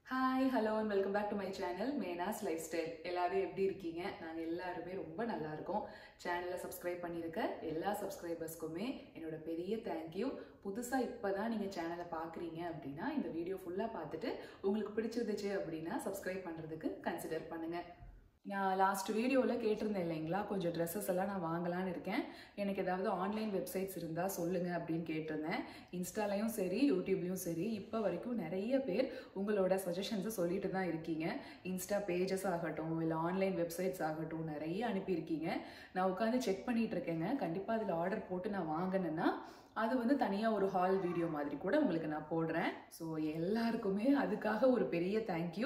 Hi, hello and welcome back to my channel menaslifestyle. எல்லாரும் எப்படி இருக்கீங்க? நாங்க எல்லாரும் ரொம்ப நல்லா இருக்கோம். சேனலை சப்ஸ்கிரைப் பண்ணிருக்க எல்லா சப்ஸ்கிரைபர்ஸ்க்குமே என்னோட பெரிய thank you. புதுசா இப்பதான் நீங்க சேனலை பார்க்கறீங்க அப்படினா இந்த வீடியோ ஃபுல்லா பார்த்துட்டு உங்களுக்கு பிடிச்சிருந்துச்சு அப்படினா சப்ஸ்கிரைப் பண்றதுக்கு கன்சிடர் பண்ணுங்க. நான் லாஸ்ட் வீடியோவில் கேட்டிருந்தேன் இல்லைங்களா, கொஞ்சம் ட்ரெஸ்ஸஸ் எல்லாம் நான் வாங்கலான்னு இருக்கேன், எனக்கு ஏதாவது ஆன்லைன் வெப்சைட்ஸ் இருந்தால் சொல்லுங்கள் அப்படின்னு கேட்டிருந்தேன். இன்ஸ்டாலையும் சரி யூடியூப்லேயும் சரி இப்போ வரைக்கும் நிறைய பேர் உங்களோட சஜஷன்ஸை சொல்லிட்டு தான் இருக்கீங்க. இன்ஸ்டா பேஜஸ் ஆகட்டும் இல்லை ஆன்லைன் வெப்சைட்ஸ் ஆகட்டும் நிறைய அனுப்பியிருக்கீங்க. நான் உட்காந்து செக் பண்ணிகிட்டு இருக்கேங்க. கண்டிப்பாக அதில் ஆர்டர் போட்டு நான் வாங்கினேன்னா அது வந்து தனியாக ஒரு ஹால் வீடியோ மாதிரி கூட உங்களுக்கு நான் போடுறேன். ஸோ எல்லாருக்குமே அதுக்காக ஒரு பெரிய தேங்க்யூ.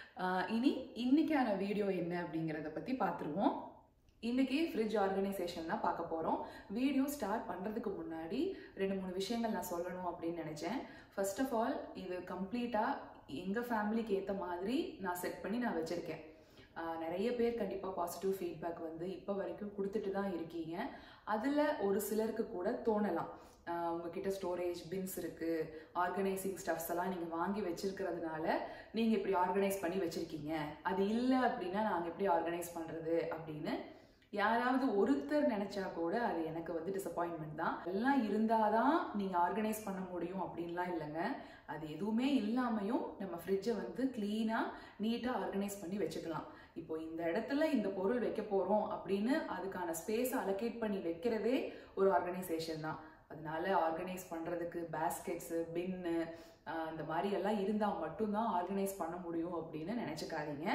இன்னைக்கான வீடியோ என்ன அப்படிங்கிறத பற்றி பார்த்துருவோம். இன்றைக்கி ஃப்ரிட்ஜ் ஆர்கனைசேஷன் தான் பார்க்க போகிறோம். வீடியோ ஸ்டார்ட் பண்ணுறதுக்கு முன்னாடி 2-3 விஷயங்கள் நான் சொல்லணும் அப்படின்னு நினச்சேன். ஃபர்ஸ்ட் ஆஃப் ஆல் இது கம்ப்ளீட்டாக எங்கள் ஃபேமிலிக்கு ஏற்ற மாதிரி நான் செட் பண்ணி நான் வச்சுருக்கேன். நிறைய பேர் கண்டிப்பாக பாசிட்டிவ் ஃபீட்பேக் வந்து இப்போ வரைக்கும் கொடுத்துட்டு தான் இருக்கீங்க. அதில் ஒரு சிலருக்கு கூட தோணலாம், உங்ககிட்ட ஸ்டோரேஜ் பின்ஸ் இருக்குது, ஆர்கனைசிங் ஸ்டஃப்ஸ் எல்லாம் நீங்கள் வாங்கி வச்சிருக்கிறதுனால நீங்கள் இப்படி ஆர்கனைஸ் பண்ணி வச்சுருக்கீங்க, அது இல்லை அப்படின்னா நாங்கள் எப்படி ஆர்கனைஸ் பண்ணுறது அப்படின்னு யாராவது ஒருத்தர் நினச்சா கூட அது எனக்கு வந்து டிசப்பாயின்மெண்ட் தான். எல்லாம் இருந்தால் தான் நீங்கள் ஆர்கனைஸ் பண்ண முடியும் அப்படின்லாம் இல்லைங்க. அது எதுவுமே இல்லாமையும் நம்ம ஃப்ரிட்ஜை வந்து க்ளீனாக நீட்டாக ஆர்கனைஸ் பண்ணி வச்சுக்கலாம். இப்போ இந்த இடத்துல இந்த பொருள் வைக்க போகிறோம் அப்படின்னு அதுக்கான ஸ்பேஸை அலோகேட் பண்ணி வைக்கிறதே ஒரு ஆர்கனைசேஷன் தான். அதனால ஆர்கனைஸ் பண்ணுறதுக்கு பேஸ்கெட்ஸு பின்னு இந்த மாதிரி எல்லாம் இருந்தால் மட்டும்தான் ஆர்கனைஸ் பண்ண முடியும் அப்படின்னு நினச்சிக்காதீங்க.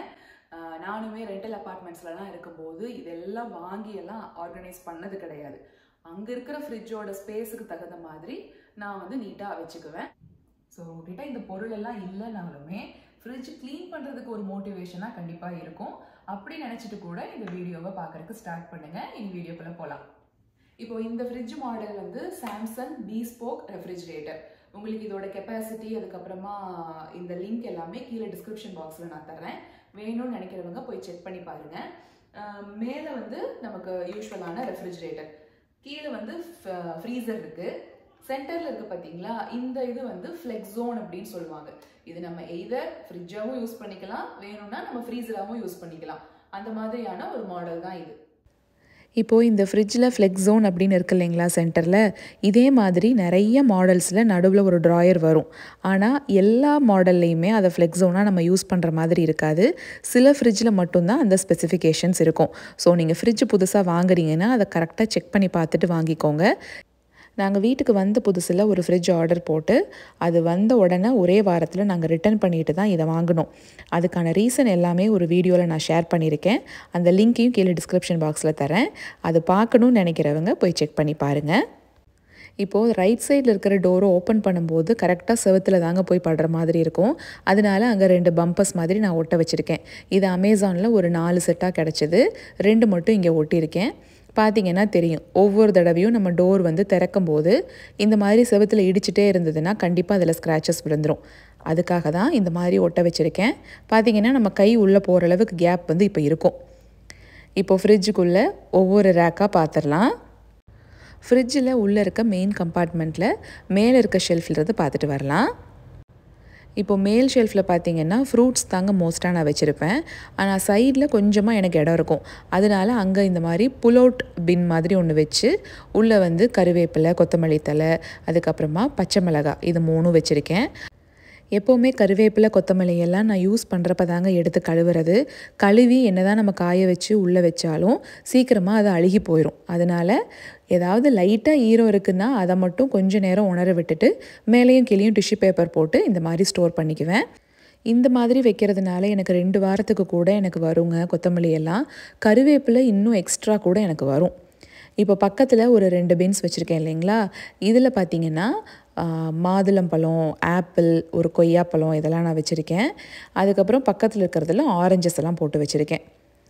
நானுமே ரெண்டல் அப்பார்ட்மெண்ட்ஸ்லாம் இருக்கும்போது இதெல்லாம் வாங்கி எல்லாம் ஆர்கனைஸ் பண்ணது கிடையாது. அங்கே இருக்கிற ஃப்ரிட்ஜோட ஸ்பேஸுக்கு தகுந்த மாதிரி நான் வந்து நீட்டாக வச்சுக்குவேன். ஸோ உங்ககிட்ட இந்த பொருள் எல்லாம் இல்லைனாலுமே ஃப்ரிட்ஜ் க்ளீன் பண்ணுறதுக்கு ஒரு மோட்டிவேஷனாக கண்டிப்பாக இருக்கும். அப்படி நினச்சிட்டு கூட இந்த வீடியோவை பார்க்குறதுக்கு ஸ்டார்ட் பண்ணுங்கள். இந்த வீடியோக்குள்ளே போகலாம். இப்போ இந்த ஃப்ரிட்ஜ் மாடல் வந்து சாம்சங் Bespoke ரெஃப்ரிஜிரேட்டர். உங்களுக்கு இதோட கெப்பாசிட்டி அதுக்கப்புறமா இந்த லிங்க் எல்லாமே கீழே டிஸ்கிரிப்ஷன் பாக்ஸில் நான் தர்றேன். வேணும்னு நினைக்கிறவங்க போய் செக் பண்ணி பாருங்கள். மேலே வந்து நமக்கு யூஸ்வலான ரெஃப்ரிஜிரேட்டர், கீழே வந்து ஃப்ரீசர் இருக்குது, சென்டரில் இருக்குது பார்த்தீங்களா, இந்த இது வந்து ஃப்ளெக்ஸ் ஜோன் அப்படின்னு சொல்லுவாங்க. இது நம்ம எய்தர் ஃப்ரிட்ஜாகவும் யூஸ் பண்ணிக்கலாம், வேணும்னா நம்ம ஃப்ரீசராகவும் யூஸ் பண்ணிக்கலாம். அந்த மாதிரியான ஒரு மாடல் தான் இது. இப்போது இந்த ஃப்ரிட்ஜில் ஃப்ளெக்ஸ் ஜோன் அப்படின்னு இருக்கு இல்லைங்களா சென்டரில், இதே மாதிரி நிறைய மாடல்ஸில் நடுவில் ஒரு ட்ராயர் வரும். ஆனால் எல்லா மாடல்லையுமே அதை ஃப்ளெக்ஸ் ஜோனாக நம்ம யூஸ் பண்ணுற மாதிரி இருக்காது. சில ஃப்ரிட்ஜில் மட்டும்தான் அந்த ஸ்பெசிஃபிகேஷன்ஸ் இருக்கும். ஸோ நீங்கள் ஃப்ரிட்ஜ் புதுசாக வாங்குறீங்கன்னா அதை கரெக்டாக செக் பண்ணி பார்த்துட்டு வாங்கிக்கோங்க. நாங்கள் வீட்டுக்கு வந்த புதுசில் ஒரு ஃப்ரிட்ஜ் ஆர்டர் போட்டு அது வந்த உடனே ஒரே வாரத்தில் நாங்கள் ரிட்டர்ன் பண்ணிட்டு தான் இதை வாங்கினோம். அதுக்கான ரீசன் எல்லாமே ஒரு வீடியோவில் நான் ஷேர் பண்ணியிருக்கேன். அந்த லிங்க்கையும் கீழே டிஸ்கிரிப்ஷன் பாக்ஸில் தரேன். அது பார்க்கணுன்னு நினைக்கிறவங்க போய் செக் பண்ணி பாருங்கள். இப்போது ரைட் சைடில் இருக்கிற டோரை ஓப்பன் பண்ணும்போது கரெக்டாக செவத்தில் தாங்க போய் படுற மாதிரி இருக்கும். அதனால அங்கே 2 பம்பர்ஸ் மாதிரி நான் ஒட்ட வச்சுருக்கேன். இது அமேசானில் ஒரு 4 செட்டாக கிடச்சிது. 2 மட்டும் இங்கே ஒட்டியிருக்கேன். பார்த்திங்கன்னா தெரியும், ஒவ்வொரு தடவையும் நம்ம டோர் வந்து திறக்கும் போது இந்த மாதிரி செவத்தில் இடிச்சிட்டே இருந்ததுன்னா கண்டிப்பாக அதில் ஸ்க்ராச்சஸ் விழுந்துடும். அதுக்காக தான் இந்த மாதிரி ஒட்ட வச்சுருக்கேன். பார்த்திங்கன்னா நம்ம கை உள்ளே போகிற அளவுக்கு கேப் வந்து இப்போ இருக்கும். இப்போது ஃப்ரிட்ஜுக்குள்ளே ஒவ்வொரு ரேக்காக பார்த்துடலாம். ஃப்ரிட்ஜில் உள்ளே இருக்க மெயின் கம்பார்ட்மெண்ட்டில் மேலே இருக்க ஷெல்ஃபில் பார்த்துட்டு வரலாம். இப்போது மேல் ஷெல்ஃபில் பார்த்திங்கன்னா ஃப்ரூட்ஸ் தாங்க மோஸ்ட்டாக நான் வச்சுருப்பேன். ஆனால் சைடில் கொஞ்சமாக எனக்கு இடம் இருக்கும். அதனால் அங்கே இந்த மாதிரி புல் அவுட் பின் மாதிரி ஒன்று வச்சு உள்ளே வந்து கருவேப்பிலை, கொத்தமல்லி தழை, அதுக்கப்புறமா பச்சை மிளகாய், இது 3 வச்சுருக்கேன். எப்போவுமே கருவேப்பிலை கொத்தமல்லி எல்லாம் நான் யூஸ் பண்ணுறப்ப தாங்க எடுத்து கழுவுறது. கழுவி என்ன தான் நம்ம காய வச்சு உள்ளே வச்சாலும் சீக்கிரமாக அது அழுகி போயிடும். அதனால் ஏதாவது லைட்டாக ஈரம் இருக்குன்னா அதை மட்டும் கொஞ்சம் நேரம் உணர விட்டுட்டு மேலேயும் கீழேயும் டிஷ்யூ பேப்பர் போட்டு இந்த மாதிரி ஸ்டோர் பண்ணிக்குவேன். இந்த மாதிரி வைக்கிறதுனால எனக்கு 2 வாரத்துக்கு கூட எனக்கு வருங்க கொத்தமல்லி எல்லாம். கருவேப்பிலை இன்னும் எக்ஸ்ட்ரா கூட எனக்கு வரும். இப்போ பக்கத்தில் ஒரு 2 பின்ஸ் வச்சுருக்கேன் இல்லைங்களா, இதில் பார்த்திங்கன்னா மாதுளம்பழம், ஆப்பிள், ஒரு கொய்யாப்பழம் இதெல்லாம் நான் வச்சுருக்கேன். அதுக்கப்புறம் பக்கத்தில் இருக்கிறதுல ஆரஞ்சஸ் எல்லாம் போட்டு வச்சுருக்கேன்.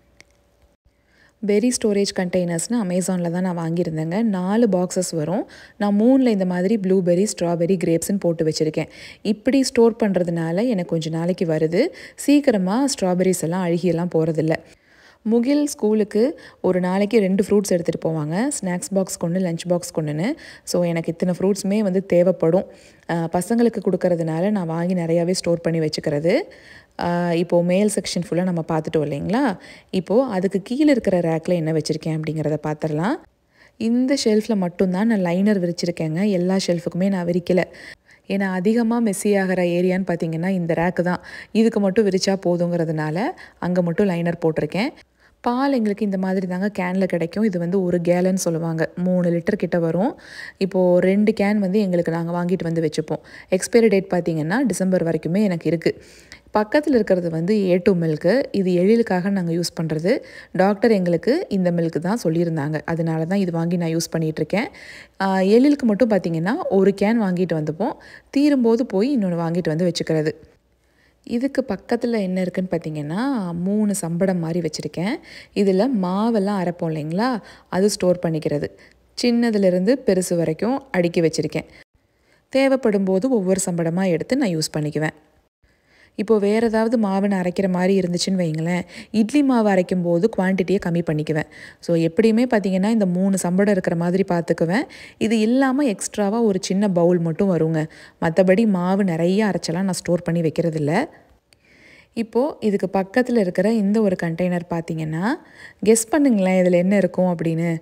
பெரி ஸ்டோரேஜ் கண்டெய்னர்ஸ்னு அமேசானில் தான் நான் வாங்கியிருந்தேங்க. 4 பாக்ஸஸ் வரும். நான் 3ல் இந்த மாதிரி ப்ளூபெரி, ஸ்ட்ராபெரி, கிரேப்ஸ்ன்னு போட்டு வச்சுருக்கேன். இப்படி ஸ்டோர் பண்ணுறதுனால எனக்கு கொஞ்சம் நாளைக்கு வருது. சீக்கிரமாக ஸ்ட்ராபெரிஸ் எல்லாம் அழுகியெல்லாம் போகிறதில்ல. முகில் ஸ்கூலுக்கு ஒரு நாளைக்கு 2 ஃப்ரூட்ஸ் எடுத்துகிட்டு போவாங்க. ஸ்நாக்ஸ் பாக்ஸ் கொண்டு, லஞ்ச் பாக்ஸ் கொண்டுன்னு. ஸோ எனக்கு இத்தனை ஃப்ரூட்ஸுமே வந்து தேவைப்படும். பசங்களுக்கு கொடுக்கறதுனால நான் வாங்கி நிறையாவே ஸ்டோர் பண்ணி வச்சுக்கிறது. இப்போது மேல் செக்ஷன் ஃபுல்லாக நம்ம பார்த்துட்டோம் இல்லைங்களா? இப்போது அதுக்கு கீழே இருக்கிற ரேக்கில் என்ன வச்சுருக்கேன் அப்படிங்கிறத பார்த்துடலாம். இந்த ஷெல்ஃபில் மட்டும்தான் நான் லைனர் விரிச்சிருக்கேங்க. எல்லா ஷெல்ஃபுக்குமே நான் விரிக்கலை. ஏன்னா அதிகமாக மெஸ்ஸி ஆகிற ஏரியான்னு பார்த்தீங்கன்னா இந்த ரேக்கு தான். இதுக்கு மட்டும் விரிச்சா போதுங்கிறதுனால அங்கே மட்டும் லைனர் போட்டிருக்கேன். பால் எங்களுக்கு இந்த மாதிரி தாங்க கேனில் கிடைக்கும். இது வந்து 1 கேலன் சொல்லுவாங்க. 3 லிட்டர் கிட்ட வரும். இப்போது 2 கேன் வந்து எங்களுக்கு நாங்கள் வாங்கிட்டு வந்து வச்சுப்போம். எக்ஸ்பைரி டேட் பார்த்திங்கன்னா டிசம்பர் வரைக்குமே எனக்கு இருக்குது. பக்கத்தில் இருக்கிறது வந்து A2 மில்க்கு. இது எழிலுக்காக நாங்கள் யூஸ் பண்ணுறது. டாக்டர் எங்களுக்கு இந்த மில்க்கு தான் சொல்லியிருந்தாங்க. அதனால தான் இது வாங்கி நான் யூஸ் பண்ணிகிட்ருக்கேன். எழிலுக்கு மட்டும் பார்த்திங்கன்னா 1 கேன் வாங்கிட்டு வந்துப்போம். தீரும்போது போய் இன்னொன்று வாங்கிட்டு வந்து வச்சுக்கிறது. இதுக்கு பக்கத்தில் என்ன இருக்குதுன்னு பார்த்திங்கன்னா 3 சம்படம் மாதிரி வச்சுருக்கேன். இதில் மாவெல்லாம் அரைப்போம் இல்லைங்களா, அது ஸ்டோர் பண்ணிக்கிறது. சின்னதுலேருந்து பெருசு வரைக்கும் அடுக்கி வச்சுருக்கேன். தேவைப்படும் போது ஒவ்வொரு சம்படமாக எடுத்து நான் யூஸ் பண்ணிக்குவேன். இப்போது வேறு ஏதாவது மாவு நான் அரைக்கிற மாதிரி இருந்துச்சுன்னு வைங்களேன், இட்லி மாவு அரைக்கும் போது குவான்டிட்டியை கம்மி பண்ணிக்குவேன். ஸோ எப்படியுமே பார்த்திங்கன்னா இந்த 3 சம்படம் இருக்கிற மாதிரி பார்த்துக்குவேன். இது இல்லாமல் எக்ஸ்ட்ராவாக ஒரு சின்ன பவுல் மட்டும் வருங்க. மற்றபடி மாவு நிறைய அரைச்சலாம் நான் ஸ்டோர் பண்ணி வைக்கிறதில்ல. இப்போது இதுக்கு பக்கத்தில் இருக்கிற இந்த ஒரு கண்டெய்னர் பார்த்திங்கன்னா, கெஸ் பண்ணுங்களேன் இதில் என்ன இருக்கும் அப்படின்னு.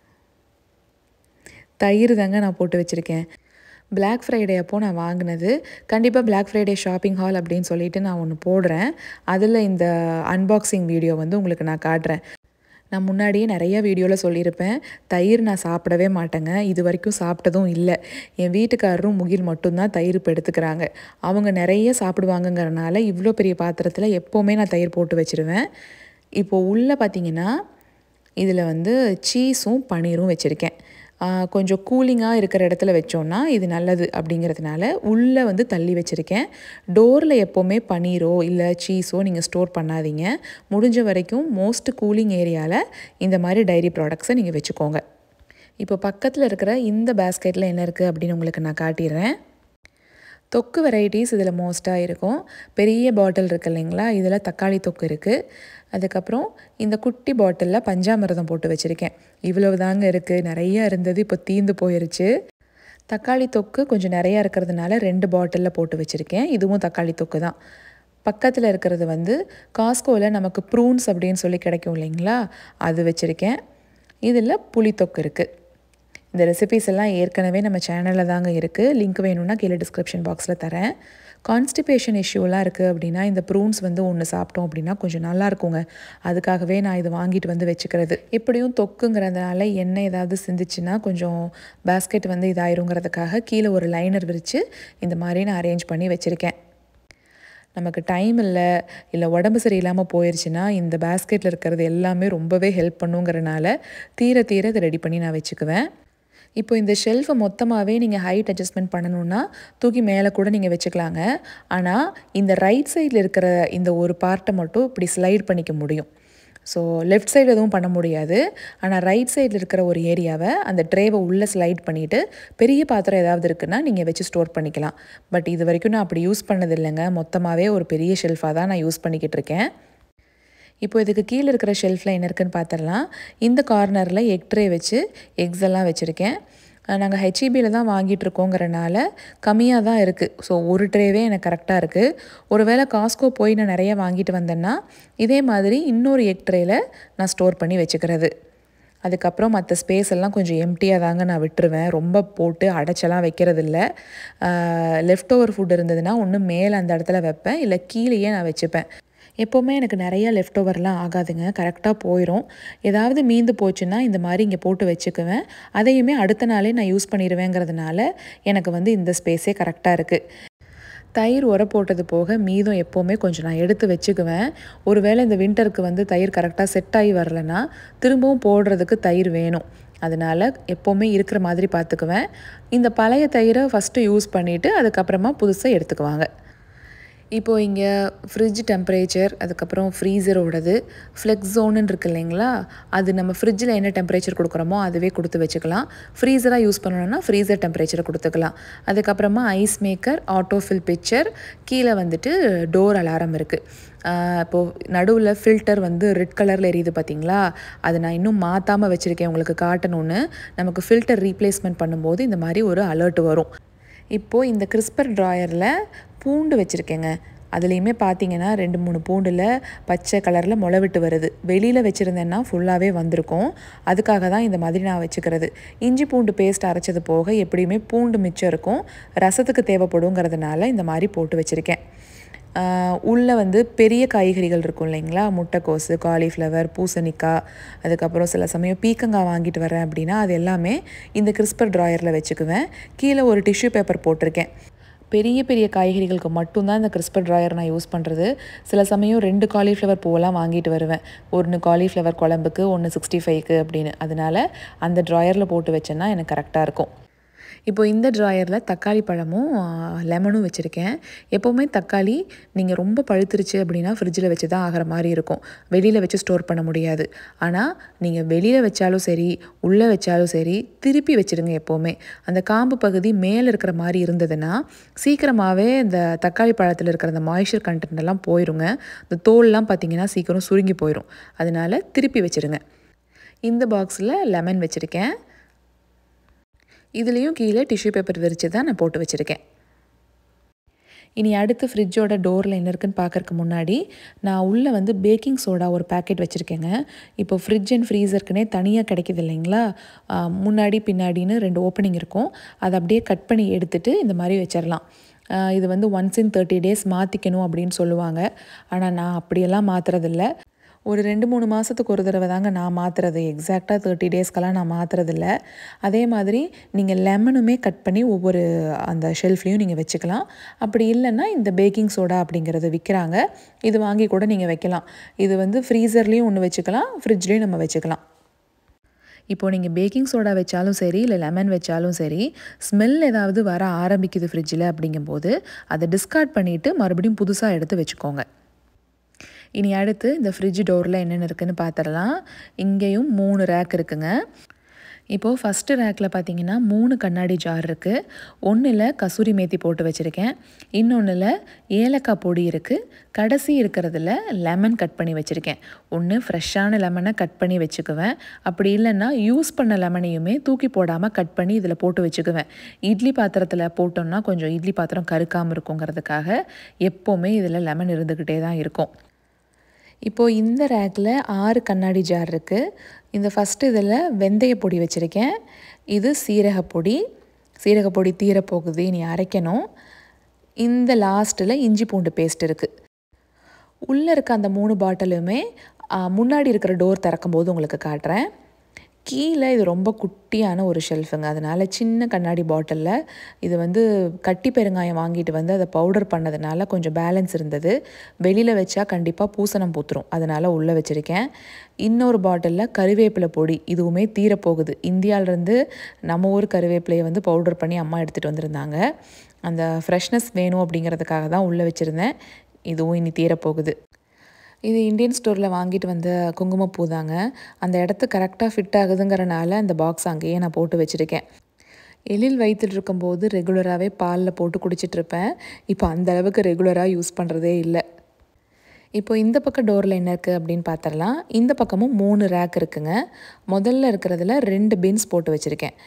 தயிர் தாங்க நான் போட்டு வச்சுருக்கேன். Black Friday அப்போது நான் வாங்கினது. கண்டிப்பாக Black Friday ஷாப்பிங் ஹால் அப்படின்னு சொல்லிட்டு நான் ஒன்று போடுறேன். அதில் இந்த அன்பாக்சிங் வீடியோ வந்து உங்களுக்கு நான் காட்டுறேன். நான் முன்னாடியே நிறைய வீடியோவில் சொல்லியிருப்பேன், தயிர் நான் சாப்பிடவே மாட்டேங்க. இது வரைக்கும் சாப்பிட்டதும் இல்லை. என் வீட்டுக்காரரும் முகில் மட்டும்தான் தயிர் இப்போ எடுத்துக்கிறாங்க. அவங்க நிறைய சாப்பிடுவாங்கங்கிறனால இவ்வளோ பெரிய பாத்திரத்தில் எப்போவுமே நான் தயிர் போட்டு வச்சுருவேன். இப்போது உள்ளே பார்த்திங்கன்னா இதில் வந்து சீஸும் பன்னீரும் வச்சுருக்கேன். கொஞ்சம் கூலிங்காக இருக்கிற இடத்துல வச்சோன்னா இது நல்லது அப்படிங்கிறதுனால உள்ளே வந்து தள்ளி வச்சுருக்கேன். டோரில் எப்போவுமே பன்னீரோ இல்லை சீஸோ நீங்கள் ஸ்டோர் பண்ணாதீங்க. முடிஞ்ச வரைக்கும் மோஸ்ட் கூலிங் ஏரியாவில் இந்த மாதிரி டைரி ப்ராடக்ட்ஸை நீங்கள் வச்சுக்கோங்க. இப்போ பக்கத்தில் இருக்கிற இந்த பேஸ்கெட்டில் என்ன இருக்குது அப்படின்னு உங்களுக்கு நான் காட்டிடுறேன். தொக்கு வெரைட்டிஸ் இதில் மோஸ்ட்டாக இருக்கும். பெரிய பாட்டில் இருக்குது இல்லைங்களா, இதில் தக்காளி தொக்கு இருக்குது. அதுக்கப்புறம் இந்த குட்டி பாட்டிலில் பஞ்சாமிர்தம் போட்டு வச்சுருக்கேன். இவ்வளவு தாங்க இருக்குது. நிறையா இருந்தது, இப்போ தீர்ந்து போயிடுச்சு. தக்காளி தொக்கு கொஞ்சம் நிறையா இருக்கிறதுனால 2 பாட்டிலில் போட்டு வச்சுருக்கேன். இதுவும் தக்காளி தொக்கு தான். பக்கத்தில் இருக்கிறது வந்து காஸ்கோவில் நமக்கு ப்ரூன்ஸ் அப்படின்னு சொல்லி கிடைக்கும் இல்லைங்களா, அது வச்சுருக்கேன். இதில் புளித்தொக்கு இருக்குது. இந்த ரெசிபீஸ் எல்லாம் ஏற்கனவே நம்ம சேனலில் தாங்க இருக்குது. லிங்க் வேணும்னா கீழே டிஸ்கிரிப்ஷன் பாக்ஸில் தரேன். கான்ஸ்டிபேஷன் இஷ்யூலாம் இருக்குது அப்படின்னா இந்த ப்ரூன்ஸ் வந்து ஒன்று சாப்பிட்டோம் அப்படின்னா கொஞ்சம் நல்லா இருக்குங்க. அதுக்காகவே நான் இது வாங்கிட்டு வந்து வச்சுக்கிறது. எப்படியும் தொக்குங்கிறதுனால எண்ணெய் ஏதாவது சிந்திச்சுன்னா கொஞ்சம் பேஸ்கெட் வந்து இதாயிருங்கிறதுக்காக கீழே ஒரு லைனர் விரித்து இந்த மாதிரி நான் அரேஞ்ச் பண்ணி வச்சுருக்கேன். நமக்கு டைம் இல்லை உடம்பு சரியில்லாமல் போயிடுச்சுன்னா இந்த பேஸ்கெட்டில் இருக்கிறது எல்லாமே ரொம்பவே ஹெல்ப் பண்ணுங்கிறனால தீர இதை ரெடி பண்ணி நான் வச்சுக்குவேன். இப்போ இந்த ஷெல்ஃபை மொத்தமாகவே நீங்கள் ஹைட் அட்ஜஸ்ட்மெண்ட் பண்ணணுன்னா தூக்கி மேலே கூட நீங்கள் வச்சுக்கலாங்க. ஆனால் இந்த ரைட் சைடில் இருக்கிற இந்த ஒரு பார்ட்டை மட்டும் இப்படி ஸ்லைட் பண்ணிக்க முடியும். ஸோ லெஃப்ட் சைடு எதுவும் பண்ண முடியாது. ஆனால் ரைட் சைடில் இருக்கிற ஒரு ஏரியாவை அந்த ட்ரேவை உள்ளே ஸ்லைட் பண்ணிவிட்டு பெரிய பாத்திரம் ஏதாவது இருக்குன்னா நீங்கள் வச்சு ஸ்டோர் பண்ணிக்கலாம். பட் இது வரைக்கும் நான் அப்படி யூஸ் பண்ணது இல்லைங்க. மொத்தமாகவே ஒரு பெரிய ஷெல்ஃபாக தான் நான் யூஸ் பண்ணிக்கிட்டு இருக்கேன். இப்போ இதுக்கு கீழே இருக்கிற ஷெல்ஃபில் என்ன இருக்குன்னு பார்த்துடலாம். இந்த கார்னரில் எக் ட்ரே வச்சு எக்ஸ் எல்லாம் வச்சுருக்கேன். நாங்கள் HEBயில் தான் வாங்கிட்டுருக்கோங்கிறனால கம்மியாக தான் இருக்குது. ஸோ ஒரு ட்ரேவே எனக்கு கரெக்டாக இருக்குது. ஒருவேளை காஸ்கோ போய் நான் நிறைய வாங்கிட்டு வந்தேன்னா இதே மாதிரி இன்னொரு எக் ட்ரேயில் நான் ஸ்டோர் பண்ணி வச்சுக்கிறது. அதுக்கப்புறம் மற்ற ஸ்பேஸ் எல்லாம் கொஞ்சம் எம்டியாக தாங்க நான் விட்டுருவேன். ரொம்ப போட்டு அடைச்செல்லாம் வைக்கிறதில்ல. லெஃப்ட் ஓவர் ஃபுட் இருந்ததுன்னா ஒன்று மேலே அந்த இடத்துல வைப்பேன், இல்லை கீழேயே நான் வச்சுப்பேன். எப்போவுமே எனக்கு நிறையா லெஃப்ட் ஓவர்லாம் ஆகாதுங்க, கரெக்டாக போயிடும். ஏதாவது மீந்து போச்சுன்னா இந்த மாதிரி இங்கே போட்டு வச்சுக்குவேன். அதையுமே அடுத்த நாளே நான் யூஸ் பண்ணிடுவேங்கிறதுனால எனக்கு வந்து இந்த ஸ்பேஸே கரெக்டாக இருக்குது. தயிர் உர போட்டது போக மீதம் எப்போவுமே கொஞ்சம் நான் எடுத்து வச்சுக்குவேன். ஒருவேளை இந்த வின்டருக்கு வந்து தயிர் கரெக்டாக செட் ஆகி வரலைன்னா திரும்பவும் போடுறதுக்கு தயிர் வேணும். அதனால் எப்போவுமே இருக்கிற மாதிரி பார்த்துக்குவேன். இந்த பழைய தயிரை ஃபஸ்ட்டு யூஸ் பண்ணிவிட்டு அதுக்கப்புறமா புதுசாக எடுத்துக்குவாங்க. இப்போது இங்கே ஃப்ரிட்ஜ் டெம்பரேச்சர், அதுக்கப்புறம் ஃப்ரீசரோடது ஃப்ளெக்ஸ் ஜோனுன்னு இருக்குது இல்லைங்களா, அது நம்ம ஃப்ரிட்ஜில் என்ன டெம்பரேச்சர் கொடுக்குறோமோ அதுவே கொடுத்து வச்சுக்கலாம். ஃப்ரீசராக யூஸ் பண்ணணும்னா ஃப்ரீசர் டெம்பரேச்சரை கொடுத்துக்கலாம். அதுக்கப்புறமா ஐஸ் மேக்கர், ஆட்டோஃபில் பிக்சர், கீழே வந்துட்டு டோர் அலாரம் இருக்குது. இப்போது நடுவில் ஃபில்டர் வந்து ரெட் கலரில் எரியுது பார்த்தீங்களா, அது நான் இன்னும் மாற்றாமல் வச்சுருக்கேன் உங்களுக்கு காட்டணும்னு. நமக்கு ஃபில்டர் ரீப்ளேஸ்மெண்ட் பண்ணும்போது இந்த மாதிரி ஒரு அலர்ட் வரும். இப்போது இந்த கிறிஸ்பர் ட்ராயரில் பூண்டு வச்சுருக்கேங்க. அதுலேயுமே பார்த்தீங்கன்னா 2-3 பூண்டில் பச்சை கலரில் முளை விட்டு வருது. வெளியில் வச்சுருந்தேன்னா ஃபுல்லாகவே வந்திருக்கும். அதுக்காக தான் இந்த மாதிரி நான் வச்சுக்கிறது. இஞ்சி பூண்டு பேஸ்ட் அரைச்சது போக எப்படியுமே பூண்டு மிச்சம் இருக்கும், ரசத்துக்கு தேவைப்படுங்கிறதுனால இந்த மாதிரி போட்டு வச்சுருக்கேன். உள்ளே வந்து பெரிய காய்கறிகள் இருக்கும் இல்லைங்களா, முட்டைக்கோசு, காலிஃப்ளவர், பூசணிக்காய், அதுக்கப்புறம் சில சமயம் பீக்கங்காய் வாங்கிட்டு வரேன் அப்படின்னா அது எல்லாமே இந்த கிறிஸ்பர் ட்ராயரில் வச்சுக்குவேன். கீழே ஒரு டிஷ்யூ பேப்பர் போட்டிருக்கேன். பெரிய பெரிய காய்கறிகளுக்கு மட்டும்தான் இந்த கிறிஸ்பர் ட்ராயர் நான் யூஸ் பண்ணுறது. சில சமயம் 2 காலிஃப்ளவர் பூவெல்லாம் வாங்கிட்டு வருவேன். 1 காலிஃப்ளவர் குழம்புக்கு, 1 65க்கு அப்படின்னு. அதனால் அந்த ட்ராயரில் போட்டு வச்சேன்னா எனக்கு கரெக்டாக இருக்கும். இப்போது இந்த ட்ராயரில் தக்காளி பழமும் லெமனும் வச்சுருக்கேன். எப்போவுமே தக்காளி நீங்கள் ரொம்ப பழுத்துருச்சு அப்படின்னா ஃப்ரிட்ஜில் வச்சு தான் ஆகிற மாதிரி இருக்கும், வெளியில் வச்சு ஸ்டோர் பண்ண முடியாது. ஆனால் நீங்கள் வெளியில் வச்சாலும் சரி, உள்ளே வச்சாலும் சரி, திருப்பி வச்சுருங்க எப்போவுமே. அந்த காம்பு பகுதி மேலே இருக்கிற மாதிரி இருந்ததுன்னா சீக்கிரமாகவே இந்த தக்காளி பழத்தில் இருக்கிற அந்த மாய்ஸ்சர் கண்டென்ட் எல்லாம் போயிடுங்க. இந்த தோல்லாம் பார்த்திங்கன்னா சீக்கிரம் சுருங்கி போயிடும். அதனால் திருப்பி வச்சுருங்க. இந்த பாக்ஸில் லெமன் வச்சுருக்கேன். இதுலேயும் கீழே டிஷ்யூ பேப்பர் விரித்து தான் நான் போட்டு வச்சுருக்கேன். இனி அடுத்து ஃப்ரிட்ஜோட டோரில் என்ன இருக்குன்னு பார்க்கறதுக்கு முன்னாடி நான் உள்ளே வந்து பேக்கிங் சோடா ஒரு பேக்கெட் வச்சுருக்கேங்க. இப்போ ஃப்ரிட்ஜ் அண்ட் ஃப்ரீசருக்குனே தனியாக கிடைக்கிது இல்லைங்களா, முன்னாடி பின்னாடின்னு 2 ஓப்பனிங் இருக்கும். அதை அப்படியே கட் பண்ணி எடுத்துகிட்டு இந்த மாதிரி வச்சிடலாம். இது வந்து ஒன்ஸ் இன் 30 days மாற்றிக்கணும் அப்படின்னு சொல்லுவாங்க. ஆனால் நான் அப்படியெல்லாம் மாற்றுறதில்ல. ஒரு 2-3 மாதத்துக்கு ஒரு தடவை தாங்க நான் மாற்றுறது. எக்ஸாக்டாக 30 daysக்கெல்லாம் நான் மாற்றுறதில்ல. அதே மாதிரி நீங்கள் லெமனுமே கட் பண்ணி ஒவ்வொரு அந்த ஷெல்ஃப்லேயும் நீங்கள் வச்சுக்கலாம். அப்படி இல்லைன்னா இந்த பேக்கிங் சோடா அப்படிங்கிறது விற்கிறாங்க, இது வாங்கி கூட நீங்கள் வைக்கலாம். இது வந்து ஃப்ரீசர்லேயும் ஒன்று வச்சுக்கலாம், ஃப்ரிட்ஜ்லேயும் நம்ம வச்சுக்கலாம். இப்போது நீங்கள் பேக்கிங் சோடா வச்சாலும் சரி, இல்லை லெமன் வச்சாலும் சரி, ஸ்மெல் ஏதாவது வர ஆரம்பிக்குது ஃப்ரிட்ஜில் அப்படிங்கும்போது அதை டிஸ்கார்ட் பண்ணிவிட்டு மறுபடியும் புதுசாக எடுத்து வச்சுக்கோங்க. இனி அடுத்து இந்த ஃப்ரிட்ஜ் டோரில் என்னென்ன இருக்குதுன்னு பார்த்துடலாம். இங்கேயும் 3 ரேக் இருக்குங்க. இப்போது ஃபஸ்ட்டு ரேக்கில் பார்த்தீங்கன்னா 3 கண்ணாடி ஜார் இருக்குது. ஒன்றில் கசூரி மேத்தி போட்டு வச்சுருக்கேன், இன்னொன்றில் ஏலக்காய் பொடி இருக்குது, கடைசி இருக்கிறதுல லெமன் கட் பண்ணி வச்சுருக்கேன். ஒன்று ஃப்ரெஷ்ஷான லெமனை கட் பண்ணி வச்சுக்குவேன், அப்படி இல்லைன்னா யூஸ் பண்ண லெமனையுமே தூக்கி போடாமல் கட் பண்ணி இதில் போட்டு வச்சுக்குவேன். இட்லி பாத்திரத்தில் போட்டோம்னா கொஞ்சம் இட்லி பாத்திரம் கருக்காமல் இருக்குங்கிறதுக்காக எப்போவுமே இதில் லெமன் இருந்துக்கிட்டே தான் இருக்கும். இப்போது இந்த ரேக்கில் 6 கண்ணாடி ஜார் இருக்குது. இந்த ஃபஸ்ட்டு இதில் வெந்தய பொடி வச்சுருக்கேன், இது சீரகப்பொடி. சீரகப்பொடி தீரப்போகுது, இனி அரைக்கணும். இந்த லாஸ்ட்டில் இஞ்சி பூண்டு பேஸ்ட் இருக்குது. உள்ளே இருக்க அந்த 3 பாட்டிலுமே முன்னாடி இருக்கிற டோர் திறக்கும்போது உங்களுக்கு காட்டுறேன். கீழே இது ரொம்ப குட்டியான ஒரு ஷெல்ஃபுங்க, அதனால் சின்ன கண்ணாடி பாட்டிலில் இது வந்து கட்டி பெருங்காயம் வாங்கிட்டு வந்து அதை பவுடர் பண்ணதுனால கொஞ்சம் பேலன்ஸ் இருந்தது. வெளியில் வச்சா கண்டிப்பாக பூசணம் பூத்துரும், அதனால் உள்ளே வச்சுருக்கேன். இன்னொரு பாட்டிலில் கருவேப்பிலை பொடி, இதுவுமே தீரப்போகுது. இந்தியாவிலேருந்து நம்ம ஊர் கருவேப்பிலையை வந்து பவுடர் பண்ணி அம்மா எடுத்துகிட்டு வந்திருந்தாங்க. அந்த ஃப்ரெஷ்னஸ் வேணும் அப்படிங்கிறதுக்காக தான் உள்ளே வச்சுருந்தேன். இதுவும் இனி தீரப்போகுது. இது இந்தியன் ஸ்டோரில் வாங்கிட்டு வந்த குங்குமப்பூ தாங்க. அந்த இடத்து கரெக்டாக ஃபிட் ஆகுதுங்கிறனால அந்த பாக்ஸ் அங்கேயே நான் போட்டு வச்சுருக்கேன். எழில் வயிற்றுல இருக்கும்போது ரெகுலராகவே பாலில் போட்டு குடிச்சிட்ருப்பேன். இப்போ அந்த அளவுக்கு ரெகுலராக யூஸ் பண்ணுறதே இல்லை. இப்போ இந்த பக்கம் டோரில் என்ன இருக்குது அப்படின்னு பார்த்துடலாம். இந்த பக்கமும் 3 ரேக் இருக்குங்க. முதல்ல இருக்கிறதுல 2 பின்ஸ் போட்டு வச்சுருக்கேன்.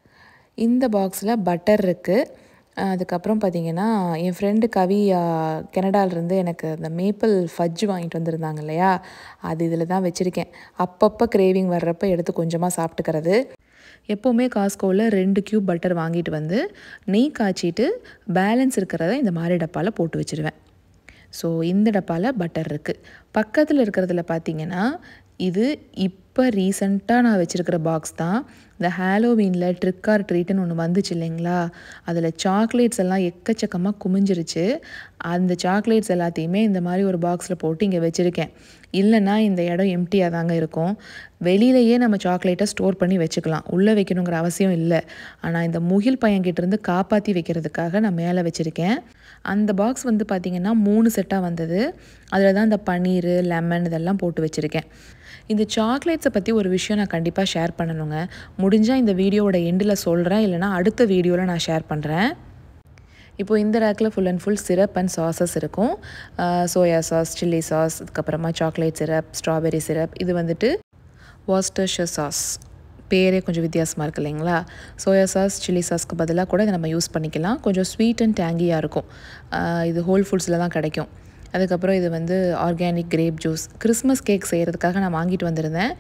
இந்த பாக்ஸில் பட்டர் இருக்குது. அதுக்கப்புறம் பார்த்திங்கன்னா என் ஃப்ரெண்டு கவி கனடாவிலேருந்து எனக்கு இந்த மேப்பிள் ஃபஜ்ஜு வாங்கிட்டு வந்திருந்தாங்க இல்லையா, அது இதில் தான் வச்சுருக்கேன். அப்பப்போ கிரேவிங் வர்றப்போ எடுத்து கொஞ்சமாக சாப்பிட்டுக்கிறது. எப்போவுமே காஸ்கோவில் 2 கியூப் பட்டர் வாங்கிட்டு வந்து நெய் காய்ச்சிட்டு பேலன்ஸ் இருக்கிறத இந்த மாதிரி டப்பாவில் போட்டு வச்சுருவேன். ஸோ இந்த டப்பாவில் பட்டர் இருக்குது. பக்கத்தில் இருக்கிறதுல பார்த்திங்கன்னா இது இப்போ இப்போ ரீசெண்டாக நான் வச்சுருக்கிற பாக்ஸ் தான். இந்த ஹாலோவீனில் ட்ரிக் ஆர் ட்ரீட்டுன்னு ஒன்று வந்துச்சு இல்லைங்களா, அதில் சாக்லேட்ஸ் எல்லாம் எக்கச்சக்கமாக குமிஞ்சிருச்சு. அந்த சாக்லேட்ஸ் எல்லாத்தையுமே இந்த மாதிரி ஒரு பாக்ஸில் போட்டு இங்கே வச்சுருக்கேன். இல்லைன்னா இந்த இடம் எம்டியாக தாங்க இருக்கும். வெளியிலையே நம்ம சாக்லேட்டை ஸ்டோர் பண்ணி வச்சுக்கலாம், உள்ளே வைக்கணுங்கிற அவசியம் இல்லை. ஆனால் இந்த முகில் பையன்கிட்டேருந்து காப்பாற்றி வைக்கிறதுக்காக நான் மேலே வச்சுருக்கேன். அந்த பாக்ஸ் வந்து பார்த்திங்கன்னா 3 செட்டாக வந்தது. அதில் தான் இந்த பன்னீர், லெமன் இதெல்லாம் போட்டு வச்சுருக்கேன். இந்த சாக்லேட்ஸை பற்றி ஒரு விஷயம் நான் கண்டிப்பாக ஷேர் பண்ணணுங்க. முடிஞ்சால் இந்த வீடியோவோட எண்டில் சொல்கிறேன், இல்லைனா அடுத்த வீடியோவில் நான் ஷேர் பண்ணுறேன். இப்போது இந்த ரேக்கில் full and full syrup and sauces இருக்கும். சோயா சாஸ், சில்லி சாஸ், அதுக்கப்புறமா சாக்லேட் சிரப், ஸ்ட்ராபெரி சிரப். இது வந்துட்டு வாஸ்டர்ஷர் சாஸ், பேரே கொஞ்சம் வித்தியாசமாக இருக்குது இல்லைங்களா. சோயா சாஸ், சில்லி சாஸ்க்கு பதிலாக கூட இதை நம்ம யூஸ் பண்ணிக்கலாம். கொஞ்சம் ஸ்வீட் அண்ட் டேங்கியாக இருக்கும். இது ஹோல் ஃபுட்ஸில் தான் கிடைக்கும். அதுக்கப்புறம் இது வந்து organic grape juice. Christmas cake செய்கிறதுக்காக நான் வாங்கிட்டு வந்திருந்தேன்.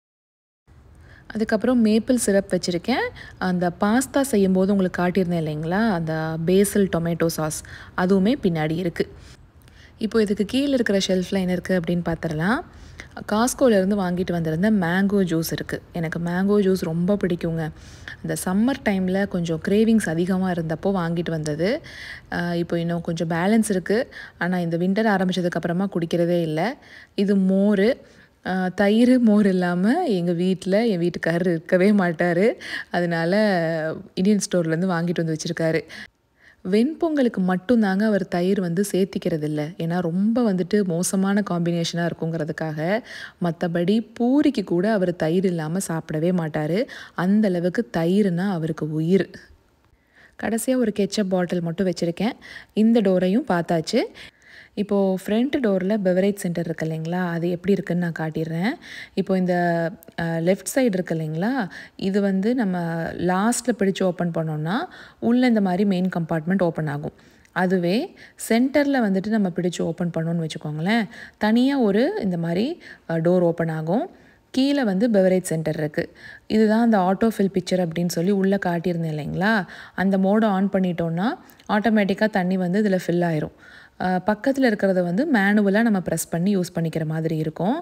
அதுக்கப்புறம் மேப்பிள் சிரப் வச்சுருக்கேன். அந்த பாஸ்தா செய்யும்போது உங்களுக்கு காட்டியிருந்தேன் இல்லைங்களா, அந்த பேசல் டொமேட்டோ சாஸ், அதுவுமே பின்னாடி இருக்குது. இப்போது இதுக்கு கீழே இருக்கிற ஷெல்ஃபில் என்ன இருக்குது அப்படின்னு பார்த்துடலாம். காஸ்கோலேருந்து வாங்கிட்டு வந்திருந்த மேங்கோ ஜூஸ் இருக்குது. எனக்கு மேங்கோ ஜூஸ் ரொம்ப பிடிக்குங்க. இந்த சம்மர் டைமில் கொஞ்சம் கிரேவிங்ஸ் அதிகமாக இருந்தப்போ வாங்கிட்டு வந்தது. இப்போ இன்னும் கொஞ்சம் பேலன்ஸ் இருக்குது. ஆனால் இந்த வின்டர் ஆரம்பித்ததுக்கப்புறமா குடிக்கிறதே இல்லை. இது மோர், தயிர், மோர் இல்லாமல் எங்கள் வீட்டில் என் வீட்டுக்காரர் இருக்கவே மாட்டார். அதனால் இந்தியன் ஸ்டோர்லேருந்து வாங்கிட்டு வந்து வச்சுருக்காரு. வெண்பொங்கலுக்கு மட்டும்தாங்க அவர் தயிர் வந்து சேர்த்திக்கிறது இல்லை, ஏன்னா ரொம்ப வந்துட்டு மோசமான காம்பினேஷனாக இருக்குங்கிறதுக்காக. மற்றபடி பூரிக்கு கூட அவர் தயிர் இல்லாமல் சாப்பிடவே மாட்டார். அந்தளவுக்கு தயிர்னா அவருக்கு உயிர். கடைசியாக ஒரு கெச்சப் பாட்டில் மட்டும் வச்சுருக்கேன். இந்த டோரையும் பார்த்தாச்சு. இப்போது ஃப்ரண்ட் டோரில் பெவரேஜ் சென்டர் இருக்குது இல்லைங்களா, அது எப்படி இருக்குதுன்னு நான் காட்டிடுறேன். இப்போது இந்த லெஃப்ட் சைடு இருக்குது இல்லைங்களா, இது வந்து நம்ம லாஸ்ட்டில் பிடிச்சி ஓப்பன் பண்ணோன்னா உள்ளே இந்த மாதிரி மெயின் கம்பார்ட்மெண்ட் ஓப்பன் ஆகும். அதுவே சென்டரில் வந்துட்டு நம்ம பிடிச்சி ஓப்பன் பண்ணோன்னு வச்சுக்கோங்களேன், தனியாக ஒரு இந்த மாதிரி டோர் ஓப்பன் ஆகும். கீழே வந்து பெவரேஜ் சென்டர் இருக்குது. இதுதான் அந்த ஆட்டோஃபில் பிக்சர் அப்படின்னு சொல்லி உள்ளே காட்டியிருந்தேன் இல்லைங்களா, அந்த மோடை ஆன் பண்ணிட்டோன்னா ஆட்டோமேட்டிக்காக தண்ணி வந்து இதில் ஃபில் ஆயிரும். பக்கத்தில் இருக்கிறத வந்து மேனுவலாக நம்ம ப்ரெஸ் பண்ணி யூஸ் பண்ணிக்கிற மாதிரி இருக்கும்.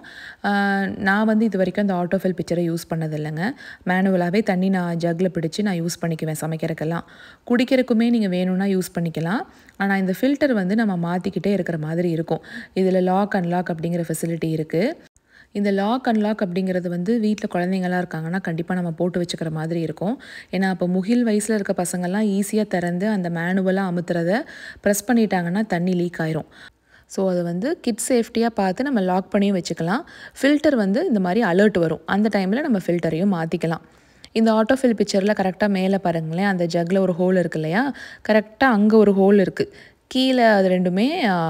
நான் வந்து இது வரைக்கும் அந்த ஆட்டோஃபில் பிக்சரை யூஸ் பண்ணதில்லைங்க. மேனுவலாகவே தண்ணி நான் ஜக்கில் பிடிச்சி நான் யூஸ் பண்ணிக்குவேன் சமைக்கிறதுக்கெல்லாம். குடிக்கிறதுக்குமே நீங்கள் வேணும்னா யூஸ் பண்ணிக்கலாம். ஆனால் இந்த ஃபில்டர் வந்து நம்ம மாற்றிக்கிட்டே இருக்கிற மாதிரி இருக்கும். இதில் லாக் அன்லாக் அப்படிங்கிற ஃபெசிலிட்டி இருக்குது. இந்த லாக் அன்லாக் அப்படிங்கிறது வந்து வீட்டில் குழந்தைங்களாம் இருக்காங்கன்னா கண்டிப்பாக நம்ம போட்டு வச்சுக்கிற மாதிரி இருக்கும். ஏன்னா அப்போ முகில் வயசில் இருக்க பசங்கள்லாம் ஈஸியாக திறந்து அந்த மேனுவலாக அமுத்துறத ப்ரெஸ் பண்ணிட்டாங்கன்னா தண்ணி லீக் ஆயிரும். ஸோ அதை வந்து கிட்ஸ் சேஃப்டியாக பார்த்து நம்ம லாக் பண்ணியும் வச்சுக்கலாம். ஃபில்டர் வந்து இந்த மாதிரி அலர்ட் வரும், அந்த டைமில் நம்ம ஃபில்டரையும் மாற்றிக்கலாம். இந்த ஆட்டோஃபில் பிக்சரில் கரெக்டாக மேலே பாருங்களேன், அந்த ஜக்கில் ஒரு ஹோல் இருக்குது இல்லையா, கரெக்டாக அங்கே ஒரு ஹோல் இருக்குது. கீழே அது ரெண்டுமே